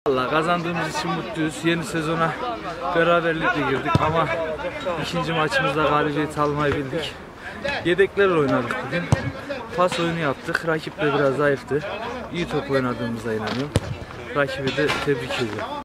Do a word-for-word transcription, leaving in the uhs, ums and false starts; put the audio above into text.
Vallahi kazandığımız için mutluyuz. Yeni sezona beraberlikle girdik ama ikinci maçımızda galibiyet almayı bildik. Yedeklerle oynadık bugün. Pas oyunu yaptık. Rakip de biraz zayıftı. İyi top oynadığımıza inanıyorum. Rakibi de tebrik ediyorum.